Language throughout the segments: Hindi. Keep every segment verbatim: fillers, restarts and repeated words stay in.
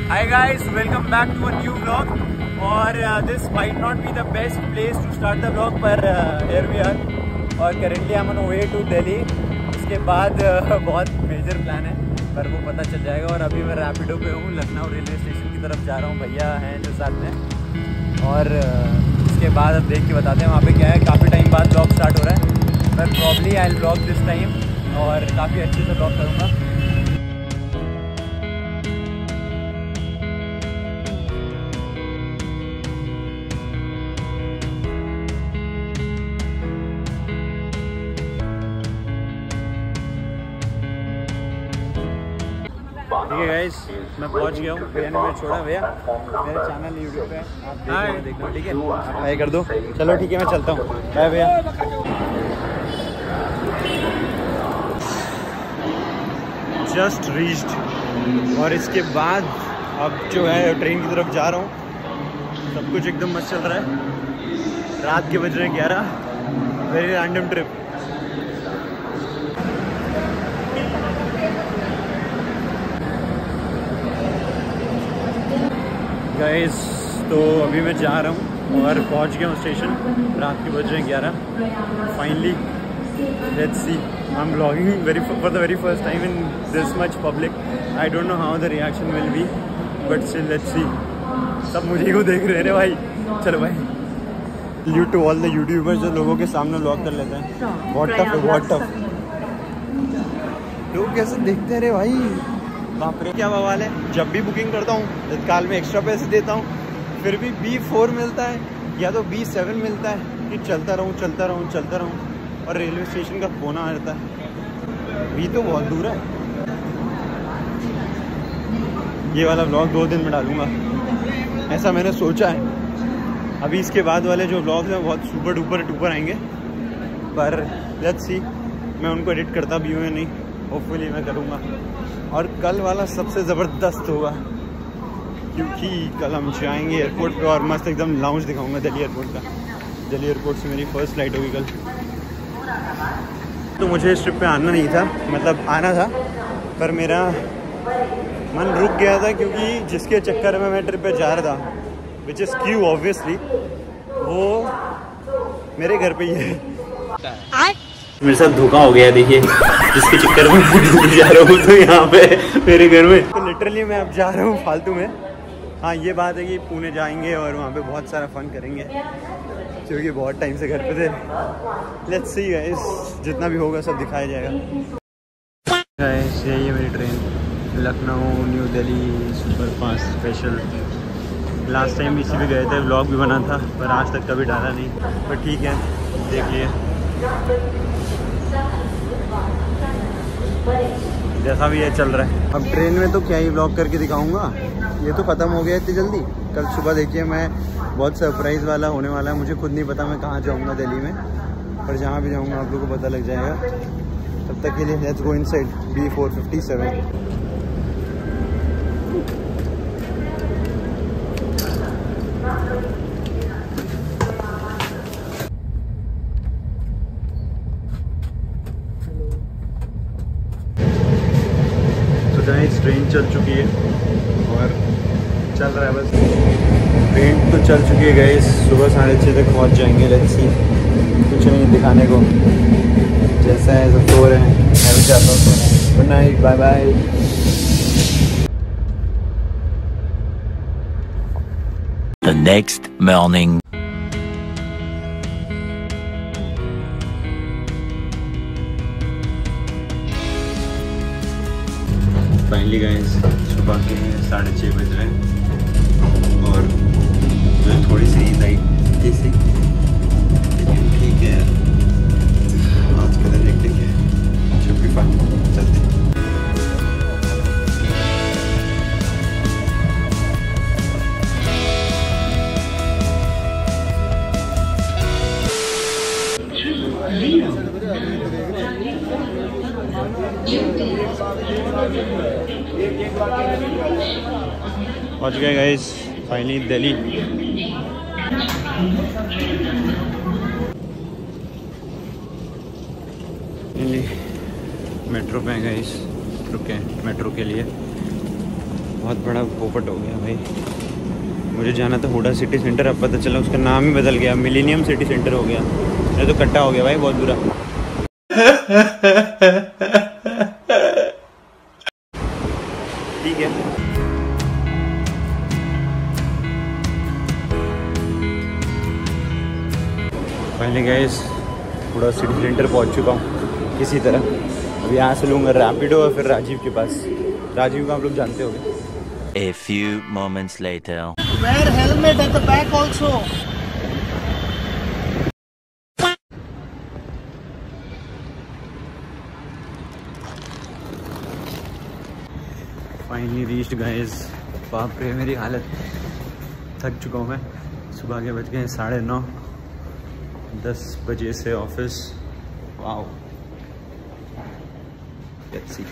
Hi guys, welcome back to a new vlog. और this might not be the best place to start the vlog, पर uh, here we are. और currently I'm on way to Delhi. उसके बाद uh, बहुत मेजर प्लान है, पर वो पता चल जाएगा। और अभी मैं रैपिडो पे हूँ, लखनऊ रेलवे स्टेशन की तरफ जा रहा हूँ। भैया हैं जो साथ में। और uh, उसके बाद अब देख के बताते हैं वहाँ पे क्या है। काफ़ी टाइम बाद vlog स्टार्ट हो रहा है, पर probably I will vlog this time और काफ़ी अच्छे से vlog करूँगा। ठीक है गाइस, मैं पहुंच गया हूँ। भैया ने मुझे छोड़ा। भैया मेरा चैनल यूट्यूब पे आप देखना, ठीक है? आप हाई कर दो। चलो ठीक है, मैं चलता हूँ। बाय भैया। Just reached. और इसके बाद अब जो है ट्रेन की तरफ जा रहा हूँ। सब कुछ एकदम मस्त चल रहा है। रात के बज रहे हैं ग्यारह। Very random trip. गाइस तो अभी मैं जा रहा हूँ और पहुँच गया हूँ स्टेशन। रात के बज रहे हैं ग्यारह। Finally let's see, I am vlogging very for the very first time in this much public. I don't know how the reaction will be, but still let's see. सब मुझे को देख रहे हैं भाई। चलो भाई, you to all the YouTubers जो लोगों के सामने व्लॉग कर लेते हैं। बहुत टफ है, बहुत टफ। लोग कैसे देखते हैं रे भाई, बाप रे। क्या बवाल है। जब भी बुकिंग करता हूँ तत्काल में एक्स्ट्रा पैसे देता हूँ, फिर भी बी फोर मिलता है या तो बी सेवन मिलता है कि चलता रहूँ चलता रहूँ चलता रहूँ। और रेलवे स्टेशन का कोना आ जाता है। बी तो बहुत दूर है। ये वाला व्लॉग दो दिन में डालूंगा, ऐसा मैंने सोचा है। अभी इसके बाद वाले जो व्लॉग्स हैं बहुत सुपर डुपर डुपर आएंगे, पर लेट्स सी मैं उनको एडिट करता भी हूँ या नहीं। होपफुली मैं करूँगा। और कल वाला सबसे ज़बरदस्त होगा, क्योंकि कल हम जाएंगे एयरपोर्ट पे और मस्त एकदम लाउंज दिखाऊंगा दिल्ली एयरपोर्ट का। दिल्ली एयरपोर्ट से मेरी फ़र्स्ट फ्लाइट होगी कल। तो मुझे इस ट्रिप पे आना नहीं था, मतलब आना था, पर मेरा मन रुक गया था क्योंकि जिसके चक्कर में मैं ट्रिप पे जा रहा था, विच इज़ क्यू ऑब्वियसली, वो मेरे घर पे ही है। मेरे साथ धोखा हो गया। देखिए, जिसके चक्कर में जा रहा हूँ तो यहाँ पे मेरे घर में, तो लिटरली मैं अब जा रहा हूँ फालतू में। हाँ, ये बात है कि पुणे जाएंगे और वहाँ पे बहुत सारा फन करेंगे, क्योंकि बहुत टाइम से घर पे थे। लेट्स सी गाइस, जितना भी होगा सब दिखाया जाएगा। गाइस यही है मेरी train, Lucknow New Delhi super fast special. Last time इसी पे गए थे, व्लॉग भी बना था, पर आज तक कभी डाला नहीं। पर ठीक है, देख लिए जैसा भी है चल रहा है। अब ट्रेन में तो क्या ही व्लॉग करके दिखाऊंगा, ये तो ख़त्म हो गया इतनी जल्दी। कल सुबह देखिए, मैं बहुत सरप्राइज़ वाला होने वाला है। मुझे खुद नहीं पता मैं कहाँ जाऊँगा दिल्ली में, पर जहाँ भी जाऊँगा आप लोगों को पता लग जाएगा। तब तक के लिए let's go inside B four fifty seven. Train चल चुकी है और चल रहा है बस। ट्रेन तो चल चुकी है गाइस, सुबह साढ़े छः तक पहुंच जाएंगे। लेट्स सी, कुछ नहीं दिखाने को, जैसा है सब सो रहे हैं। मैं भी चाहता हूँ सोना। Good night, bye bye. The next morning. Finally guys, सुबह के साढ़े छः बज रहे हैं और जो थोड़ी सी नींद आई थी सी, लेकिन ठीक है, आज का दिन हेक्टिक है। Should be fun. चलते हैं। पहुंच गए गाइस फाइनली दिल्ली। मेट्रो पे हैं गाइस, रुके हैं मेट्रो के लिए। बहुत बड़ा पोपट हो गया भाई। मुझे जाना था हुडा सिटी सेंटर, अब पता चला उसका नाम ही बदल गया, मिलेनियम सिटी सेंटर हो गया। मेरा तो कट्टा हो गया भाई, बहुत बुरा। ठीक है, पहले गाइस हुडा सिटी सेंटर पहुंच चुका हूँ किसी तरह। अब यहाँ से लूँगा रैपिडो और फिर राजीव के पास। राजीव को आप लोग जानते होंगे। A few moments later. Wear helmet at the back also. Finally reached guys. बाप रे मेरी हालत, थक चुका हूँ मैं। सुबह के बज गए साढ़े नौ, दस बजे से ऑफिस। Wow, let's see.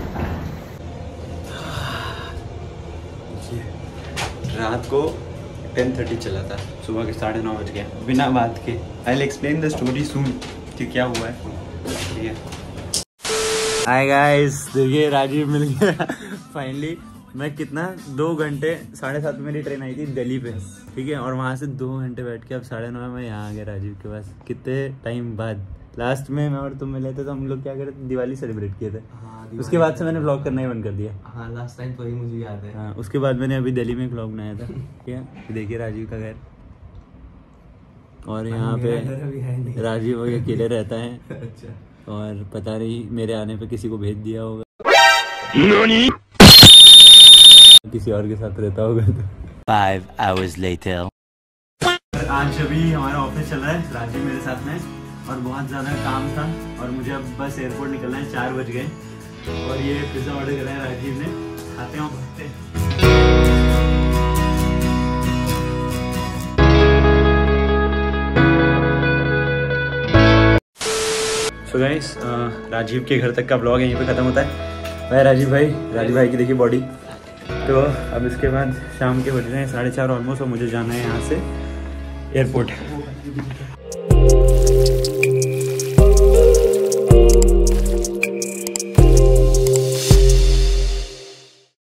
रात को टेन थर्टी चला था, सुबह के साढ़े नौ बज गया बिना बात के। I will explain the story soon कि क्या हुआ है। ठीक है, हाय गाइस, देखिए राजीव मिल गया फाइनली। मैं कितना दो घंटे साढ़े सात मेरी ट्रेन आई थी दिल्ली पे, ठीक है, और वहाँ से दो घंटे बैठ के अब साढ़े नौ में यहाँ आ गया राजीव के पास। कितने टाइम बाद लास्ट में मैं और तुम मिले थे तो हम लोग क्या करे थे, दिवाली सेलिब्रेट किए थे। हाँ, उसके बाद से मैंने व्लॉग करना ही बंद कर दिया। हाँ, लास्ट टाइम तो ही मुझे याद है। हाँ, उसके बाद मैंने अभी दिल्ली में व्लॉग बनाया था। ठीक है, देखिए राजीव का घर, और यहाँ पे राजीव वही अकेले रहता है। अच्छा। और पता नहीं मेरे आने पे किसी को भेज दिया होगा, किसी और के साथ रहता होगा तो। Five hours later. आज अभी हमारा ऑफिस चल रहा है, राजीव मेरे साथ में, और बहुत ज़्यादा काम था और मुझे अब बस एयरपोर्ट निकलना है। चार बज गए और ये पिज़्ज़ा ऑर्डर करा है राजीव ने, खाते हैं और भागते हैं। सो गाइस, राजीव के घर तक का ब्लॉग यहीं पे ख़त्म होता है। भाई राजीव भाई, राजीव भाई की देखिए बॉडी। तो अब इसके बाद शाम के बज रहे हैं साढ़े चार ऑलमोस्ट, और मुझे जाना है यहाँ से एयरपोर्ट।